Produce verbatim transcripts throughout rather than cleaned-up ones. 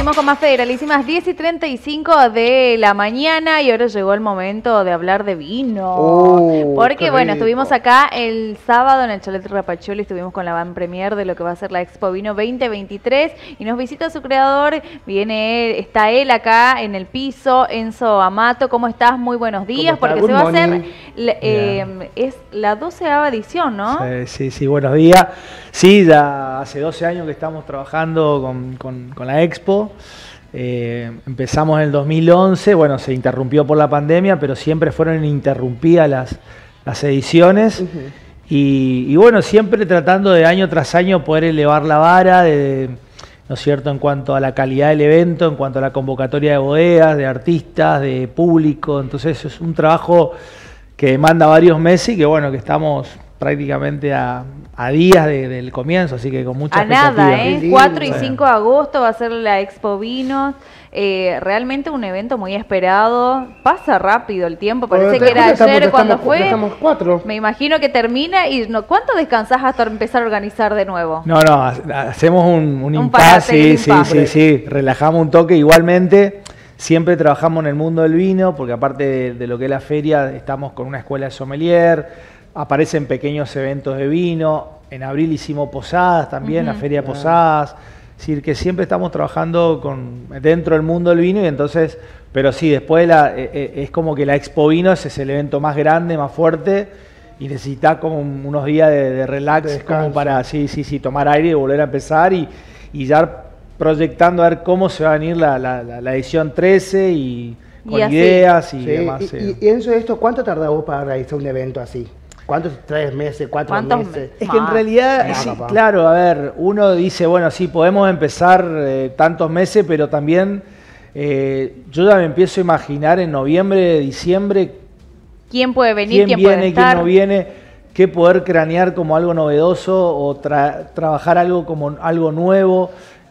Seguimos con más Federalísimas, diez y treinta y cinco de la mañana y ahora llegó el momento de hablar de vino. Oh, Porque bueno, rico. estuvimos acá el sábado en el Chalet Rapacholi, estuvimos con la van premier de lo que va a ser la Expo Vino veinte veintitrés y nos visita su creador, viene él, está él acá en el piso, Enzo Amato. ¿Cómo estás? Muy buenos días, porque Good se va a hacer, morning. eh, es la doceava edición, ¿no? Sí, sí, sí, buenos días. Sí, ya hace doce años que estamos trabajando con, con, con la Expo. Eh, empezamos en el dos mil once, bueno, se interrumpió por la pandemia, pero siempre fueron ininterrumpidas las, las ediciones. Uh-huh. y, y bueno, siempre tratando de año tras año poder elevar la vara, de, ¿no es cierto?, en cuanto a la calidad del evento, en cuanto a la convocatoria de bodegas, de artistas, de público. Entonces es un trabajo que demanda varios meses y que bueno, que estamos prácticamente a, a días de, del comienzo, así que con mucha a nada, ¿eh? lindo. cuatro y cinco de agosto va a ser la Expo Vinos. Eh, realmente un evento muy esperado. Pasa rápido el tiempo, parece Bueno, que era estamos, ayer cuando estamos, fue. Estamos cuatro. Me imagino que termina y no, ¿cuánto descansás hasta empezar a organizar de nuevo? No, no, hacemos un, un, un impasse, sí, sí, sí, sí, relajamos un toque. Igualmente, siempre trabajamos en el mundo del vino, porque aparte de, de lo que es la feria, estamos con una escuela de sommelier. Aparecen pequeños eventos de vino. En abril hicimos posadas también, uh-huh. la feria de posadas. Es decir, que siempre estamos trabajando con, dentro del mundo del vino y entonces, pero sí, después la, eh, es como que la Expo Vinos es el evento más grande, más fuerte y necesita como unos días de, de relax de como para sí, sí, sí, tomar aire y volver a empezar y, y ya proyectando a ver cómo se va a venir la, la, la, la edición trece y con y ideas y sí. demás. Y, sí. y, y Enzo, esto, ¿cuánto tardás vos para realizar un evento así? ¿Cuántos? ¿Tres meses? ¿Cuatro meses? Es que en realidad, ah, sí, papá. claro, a ver, uno dice, bueno, sí, podemos empezar eh, tantos meses, pero también eh, yo ya me empiezo a imaginar en noviembre, diciembre, quién puede venir, quién, quién viene, puede estar, quién no viene, qué poder cranear como algo novedoso o tra trabajar algo como algo nuevo,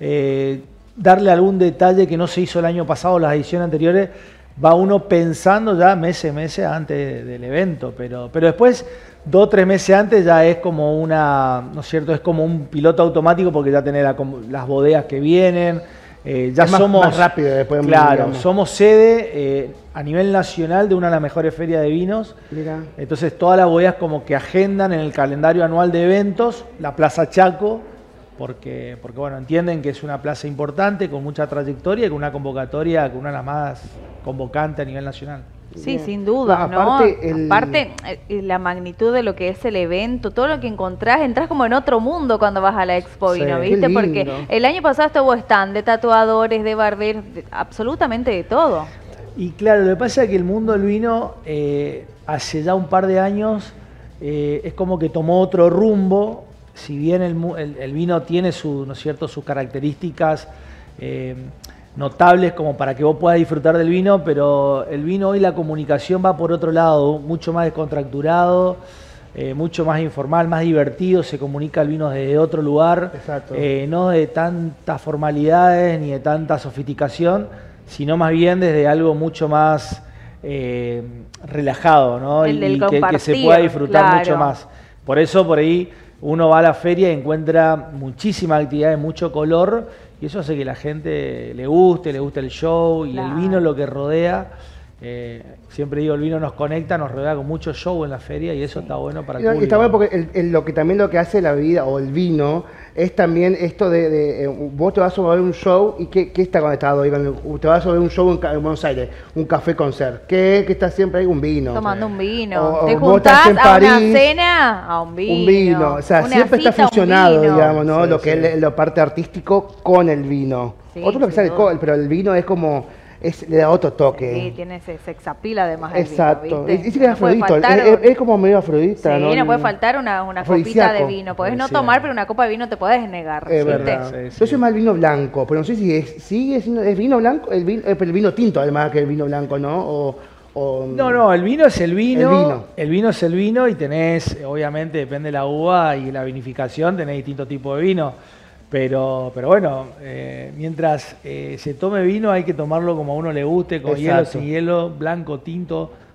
eh, darle algún detalle que no se hizo el año pasado, las ediciones anteriores. Va uno pensando ya meses, meses antes del evento, pero, pero después, dos o tres meses antes ya es como una, ¿no es cierto? Es como un piloto automático porque ya tenés la, las bodegas que vienen, eh, ya es más, somos, más rápido después. Claro, digamos. somos sede eh, a nivel nacional de una de las mejores ferias de vinos. Mira. Entonces todas las bodegas como que agendan en el calendario anual de eventos la Plaza Chaco, Porque, porque bueno, entienden que es una plaza importante, con mucha trayectoria y con una convocatoria, con una de las más convocantes a nivel nacional. Sí, bien. Sin duda, no, ¿no? Aparte, el... aparte eh, la magnitud de lo que es el evento, todo lo que encontrás, entras como en otro mundo cuando vas a la Expo Vino, sí, ¿viste? Porque el año pasado estuvo stand de tatuadores, de barberos, de, absolutamente de todo. Y claro, lo que pasa es que el mundo del vino, eh, hace ya un par de años, eh, es como que tomó otro rumbo. Si bien el, el, el vino tiene su, ¿no es cierto?, sus características eh, notables como para que vos puedas disfrutar del vino, pero el vino hoy, la comunicación va por otro lado, mucho más descontracturado, eh, mucho más informal, más divertido, se comunica el vino desde otro lugar, eh, no de tantas formalidades ni de tanta sofisticación, sino más bien desde algo mucho más eh, relajado, ¿no? El y que, que se pueda disfrutar claro. mucho más. Por eso por ahí uno va a la feria y encuentra muchísima actividad, mucho color, y eso hace que la gente le guste, le guste el show, y claro. el vino lo que rodea. Eh, siempre digo, el vino nos conecta, nos rodea con mucho show en la feria, y eso sí. está bueno para el público. Está bueno porque el, el, lo que también lo que hace la bebida o el vino es también esto de, de, de vos te vas a ver un show y ¿qué, qué está conectado ahí? Te vas a ver un show en, en Buenos Aires, un café concert, ¿qué, qué está siempre ahí? Un vino. Tomando un vino. O, te o juntás en a París, una cena a un vino. Un vino, o sea, una siempre está cita, fusionado, digamos, ¿no? Sí, lo que sí. es la parte artístico con el vino. Sí, otro lo que sale alcohol, pero el vino es como... Es, le da otro toque. Sí, tiene ese sexapil además. Exacto. El vino, dice que es no afrodito. Es, es, es como medio afrodita, sí, ¿no? no puede faltar una, una copita de vino. Podés no tomar, pero una copa de vino te podés negar. Es verdad. Sí, sí. Yo soy más el vino blanco, pero no sé si es, sigue siendo es vino blanco, el vino, el vino tinto además que el vino blanco, ¿no? O, o, no, no, el vino es el vino, el vino. El vino es el vino y tenés, obviamente, depende de la uva y la vinificación, tenés distintos tipos de vino. Pero, pero bueno, eh, mientras eh, se tome vino hay que tomarlo como a uno le guste, con Exacto. hielo, sin hielo, blanco, tinto,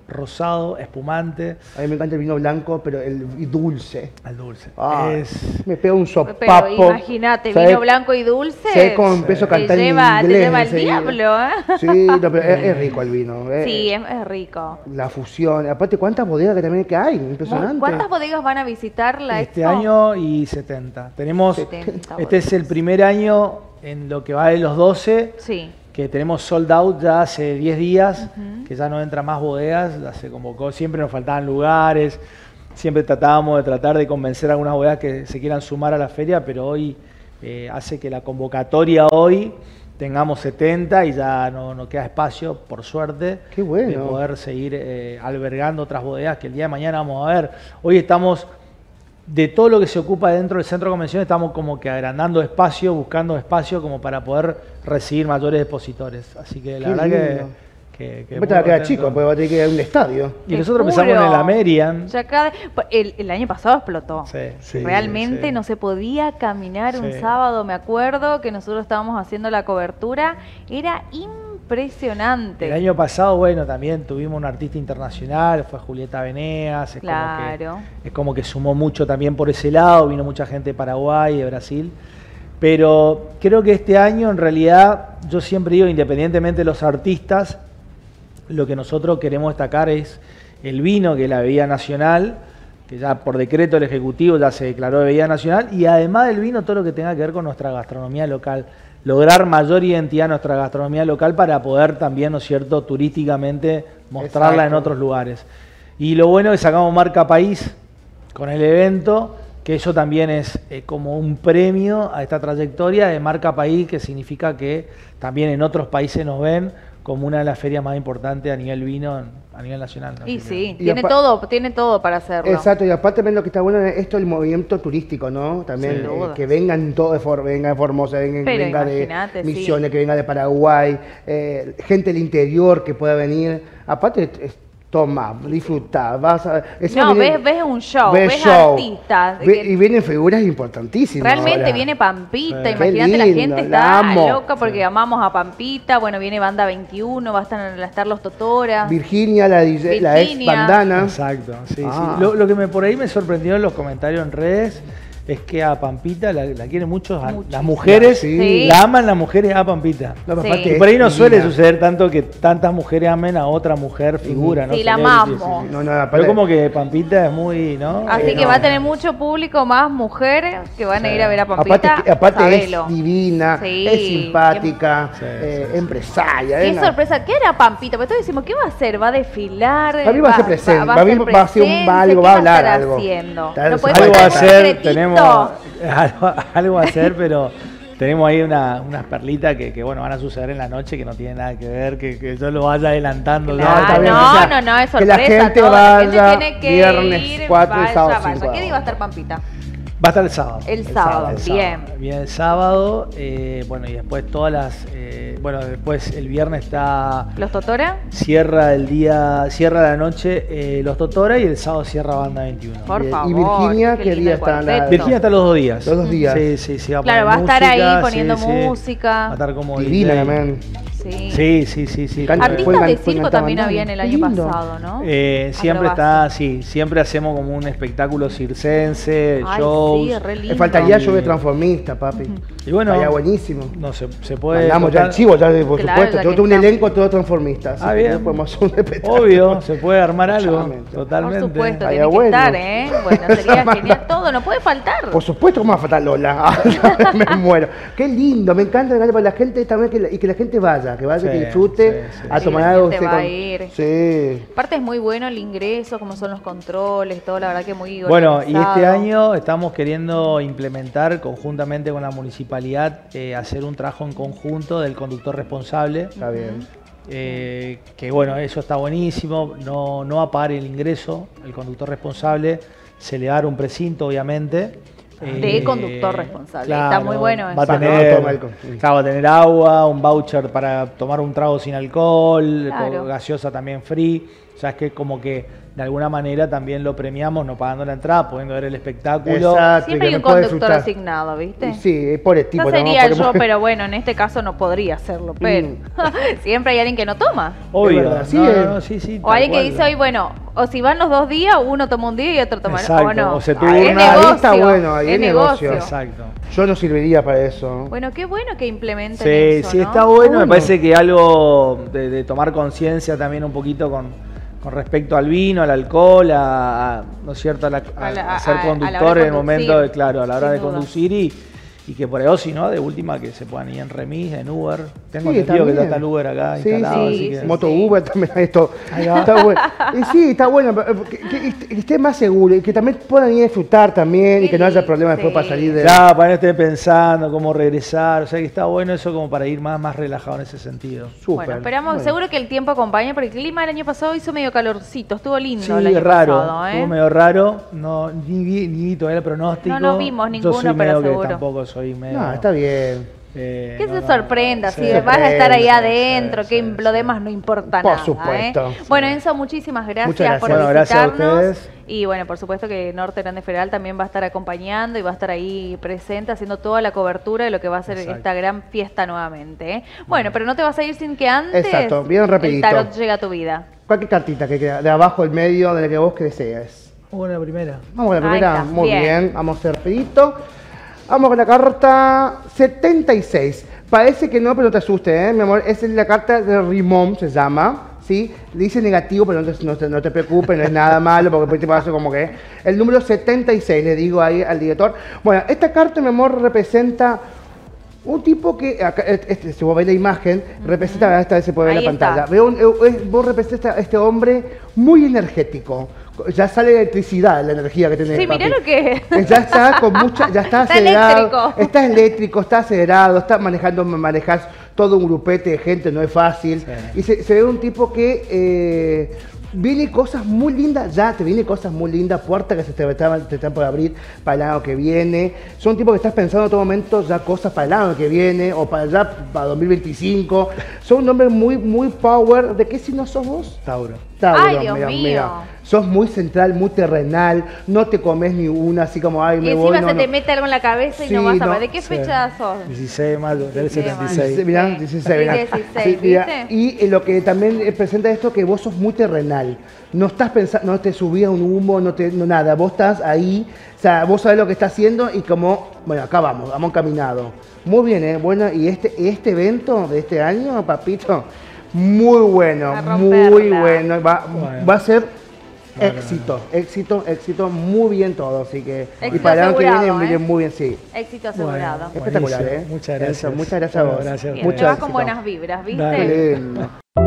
rosado, espumante. A mí me encanta el vino blanco, pero el y dulce. Al dulce. Ah, Es... Me pega un sopapo. Pero imagínate, vino blanco y dulce. ¿Sabes cómo empiezo a cantar te en lleva, inglés? te lleva al enseguida? diablo, ¿eh? Sí, no, pero es, es rico el vino. eh. Sí, es, es rico. La fusión. Aparte, ¿cuántas bodegas que también que hay? Impresionante. ¿Cuántas bodegas van a visitar la Este Expo? año y setenta. Tenemos, setenta este es el primer año en lo que va de los doce, Sí. que tenemos sold out ya hace diez días, Ujú. que ya no entran más bodegas, ya se convocó, siempre nos faltaban lugares, siempre tratábamos de tratar de convencer a algunas bodegas que se quieran sumar a la feria, pero hoy eh, hace que la convocatoria hoy tengamos setenta y ya no, no queda espacio, por suerte, Qué bueno. de poder seguir eh, albergando otras bodegas que el día de mañana vamos a ver. Hoy estamos, de todo lo que se ocupa dentro del centro de convención, estamos como que agrandando espacio, buscando espacio como para poder recibir mayores expositores. Así que la Qué verdad lindo. que... que, que Después te va a quedar muy contento. chico, porque va a tener que ir a un estadio. Y Te nosotros juro. empezamos en el Amerian. Ya cada- el, el año pasado explotó. Sí, sí, Realmente sí. no se podía caminar un Sí. sábado, me acuerdo que nosotros estábamos haciendo la cobertura. Era impresionante. El año pasado, bueno, también tuvimos un artista internacional, fue Julieta Venegas. Es Claro. Como que, es como que sumó mucho también por ese lado, vino mucha gente de Paraguay, de Brasil. Pero creo que este año, en realidad, yo siempre digo, independientemente de los artistas, lo que nosotros queremos destacar es el vino, que es la bebida nacional, que ya por decreto del Ejecutivo ya se declaró bebida nacional, y además del vino, todo lo que tenga que ver con nuestra gastronomía local. Lograr mayor identidad a nuestra gastronomía local para poder también, ¿no es cierto?, turísticamente mostrarla Exacto. en otros lugares. Y lo bueno es que sacamos marca país con el evento, que eso también es eh, como un premio a esta trayectoria de marca país, que significa que también en otros países nos ven como una de las ferias más importantes a nivel vino, a nivel nacional. ¿no? Y Así sí, Y tiene apa- todo, tiene todo para hacerlo. Exacto, y aparte también lo que está bueno es esto, el movimiento turístico, ¿no? También Sin eh, dudas. que vengan todos de For- venga de Formosa, venga, Pero venga de imagínate, sí. Misiones, que venga de Paraguay, eh, gente del interior que pueda venir. Aparte, es- toma, disfrutar, vas a... eso No, viene- ves, ves un show, ves ves show. artistas. Ve- que y vienen figuras importantísimas. realmente ahora. viene Pampita, Qué imagínate, la lindo, gente la está amo. loca porque amamos a Pampita. Bueno, viene Banda veintiuno, va a estar, va a estar Los Totoras. Virginia, la, D J, la ex Virginia. bandana. Exacto, sí, Ah. sí. Lo, lo que me, por ahí me sorprendió en los comentarios en redes es que a Pampita la, la quieren mucho, a- Muchísimo. las mujeres Sí. Sí. la aman las mujeres a Pampita. No, pero Sí. aparte Y es por ahí no suele divina. suceder tanto que tantas mujeres amen a otra mujer figura, ¿no? Sí, la Celebrity, amamos. sí, sí. No, no, aparte- Pero como que Pampita es muy, ¿no? Así Eh, que no. va a tener mucho público, más mujeres que van a Sí. ir a ver a Pampita. Aparte, aparte sabelo. es divina, Sí. es simpática, Sí, eh, sí, empresaria. Qué es una- sorpresa, ¿qué era Pampita? Porque todos decimos, ¿qué va a hacer? ¿Va a desfilar? Para mí va a ser presente, para mí va a hacer un- presencia, algo, ¿qué va a hablar estar algo. haciendo? Tal- ¿No puede Algo contar a un hacer, secretito? tenemos algo, algo a hacer, pero tenemos ahí una- unas perlitas que, que, bueno, van a suceder en la noche que no tienen nada que ver, que, que yo lo vaya adelantando. Claro, No, está bien, no, o sea, no, no, es que la sorpresa. gente todo. La gente vaya tiene que viernes ir, cuatro y vaya, sábado vaya. cinco. ¿Qué día va a estar Pampita? Va a estar el sábado. El sábado, el bien. Bien, el sábado, eh, bueno, y después todas las, eh, bueno, después el viernes está, ¿Los Totora? cierra el día, cierra la noche eh, Los Totora y el sábado cierra Banda veintiuno. Por Bien. favor. ¿Y Virginia qué qué lindo día el está en la- cuarteto. Virginia está los dos días. Los dos días. Sí, sí, sí. Va a Claro, poner va a estar ahí música, poniendo sí, sí. música. Va a estar como Divina D J. también. Sí. Sí, sí, sí, sí. Canta- Artistas Pueden de can- pueden circo cantar también bandana. había en el Qué año lindo. pasado, ¿no? Eh, siempre Acrobacia. está, sí, siempre hacemos como un espectáculo circense, Ay, shows. sí, re lindo. Me faltaría Y- yo de transformista, papi. Y bueno, Estaría buenísimo. no se, se puede. Mandamos ya tocar- el chivo, ya, por Claro, supuesto. ya Yo que tengo un estamos. elenco todo transformista. así Ah, que bien. podemos hacer un espectáculo. Obvio, se puede armar algo. Totalmente. Totalmente. Por supuesto, Estaría tiene que bueno. estar, ¿eh? Bueno, sería genial todo, no puede faltar. Por supuesto, ¿cómo va a faltar Lola? Me muero. Qué lindo, me encanta para la gente también que la- y que la gente vaya, que vaya, Sí, que disfrute sí, sí. a Sí, tomar la algo. gente que va con- a ir. Sí. Aparte es muy bueno el ingreso, como son los controles, todo, la verdad que muy Bueno, y este organizado. año estamos queriendo implementar conjuntamente con la municipalidad, eh, hacer un trabajo en conjunto del conductor responsable. Está bien. Eh, que bueno, eso está buenísimo, no, no va a pagar el ingreso, el conductor responsable se le va a dar un precinto, obviamente. De conductor responsable, está muy bueno Va a eso. Para tener, no tomar alcohol. claro, va a tener agua, un voucher para tomar un trago sin alcohol, Claro. con gaseosa también free. O sea, es que como que de alguna manera también lo premiamos, no pagando la entrada, pudiendo ver el espectáculo. Exacto. Siempre hay un conductor asignado, ¿viste? Sí, por el tipo. No sería ¿no? yo, pero bueno, en este caso no podría hacerlo, pero siempre hay alguien que no toma. Obvio. verdad, sí, no, es. no, no, sí, sí, O tal alguien que cual. dice hoy, bueno, o si van los dos días, uno toma un día y otro toma Exacto, o no. o se Ah, turna. es Ahí negocio, está bueno, ahí es es negocio. Exacto. Yo no serviría para eso. Bueno, qué bueno que implementen Sí, eso, sí, ¿no? está bueno. Bueno. Me parece que algo de, de tomar conciencia también un poquito con, con respecto al vino, al alcohol, a, a- ¿no es cierto? A, la- a- A la- a ser a- a la hora conductor de en el momento, de, conducir, claro, a la hora sin de duda. conducir y, y que por ahí, o si no, de última que se puedan ir en remis, en Uber. Tengo Sí, entendido que ya también. está el Uber acá Sí, instalado, sí, así que... sí. Moto Sí. Uber también hay esto. Ahí va. Está bueno. Y sí, está bueno. pero Que, que- que esté más seguro y que también puedan ir a disfrutar también y Qué que no haya lindo, problemas después sí. para salir de. Ya, para no estar pensando cómo regresar, o sea que está bueno eso como para ir más, más relajado en ese sentido. Súper. Bueno, esperamos, Bueno. seguro que el tiempo acompaña, porque el clima el año pasado hizo medio calorcito, estuvo lindo Sí, el año raro, pasado, ¿eh? estuvo medio raro, no, ni vi, ni vi todavía el pronóstico. No, no vimos Yo ninguno, soy pero medio que seguro. tampoco soy medio... No, está bien. eh, Que no, se no, sorprenda, sí. si Se vas a estar ahí sorprende, adentro, sí, que sí, lo sí. demás no importa Por nada. supuesto. ¿eh? Sí. Bueno, Enzo, muchísimas gracias, Muchas gracias. por Bueno, gracias a visitarnos. ustedes. Y bueno, por supuesto que Norte Grande Federal también va a estar acompañando y va a estar ahí presente haciendo toda la cobertura de lo que va a ser Exacto. esta gran fiesta nuevamente. ¿eh? Bueno, pero no te vas a ir sin que antes Exacto, bien el rapidito. tarot llegue a tu vida. Cualquier cartita que queda, de abajo, el medio, de la que vos que desees. Bueno, la primera. Vamos con la Ahí primera. está, Muy bien. bien. Vamos a hacer rapidito. Vamos con la carta setenta y seis. Parece que no, pero no te asustes, ¿eh? Mi amor, esa es la carta de Rimón, se llama. ¿Sí? Dice negativo, pero no te, no te, no te preocupes, no es nada malo, porque después te pasa como que... El número setenta y seis, le digo ahí al director. Bueno, esta carta, mi amor, representa un tipo que, acá, este, si vos ves la imagen, representa, esta vez se puede ver Ahí la está. pantalla. Veo un, es- vos representas a este hombre muy energético. Ya sale electricidad, la energía que tiene. Sí, papi. mirá lo que... Ya está con mucha, ya está Está acelerado. eléctrico. Está eléctrico, está acelerado, está manejando, manejas todo un grupete de gente, no es fácil. Sí. Y se, se ve un tipo que eh, viene cosas muy lindas, ya te viene cosas muy lindas, puertas que se te están, te están por abrir para el año que viene. Son tipos que estás pensando en todo momento ya cosas para el año que viene o para ya para dos mil veinticinco. Son un hombre muy, muy power. ¿De qué signo sos vos? Tauro. Tauro, Ay, Dios mira, mío. mira. Sos muy central, muy terrenal, no te comes ni una, así como, ay, Y me encima voy, no, se te no. mete algo en la cabeza y Sí, no vas a no, ver. ¿De qué sí. fecha sos? dieciséis de mayo, del dieciséis de setenta y mayo. seis. dieciséis, mirá, Sí. dieciséis, mirá. dieciséis, mirá. ¿viste? Y eh, lo que también eh, presenta esto que vos sos muy terrenal. No estás pensando, no te subís a un humo, no te, no nada. Vos estás ahí, o sea, vos sabés lo que estás haciendo y como, bueno, acá vamos, vamos caminado. Muy bien, ¿eh? Bueno, y este, este evento de este año, papito, muy bueno, A muy romperla. bueno. Va, Bueno. va a ser Bueno, éxito, éxito, éxito, muy bien todo. Así que, y Éxito para el año que viene, asegurado, viene ¿eh? muy bien, sí. Éxito asegurado. Bueno. Espectacular, Buenísimo. ¿eh? Muchas Eso, gracias. muchas gracias a Bueno, vos. gracias. Bien, Mucho te vas con éxito. buenas vibras, ¿viste? Dale. Qué lindo.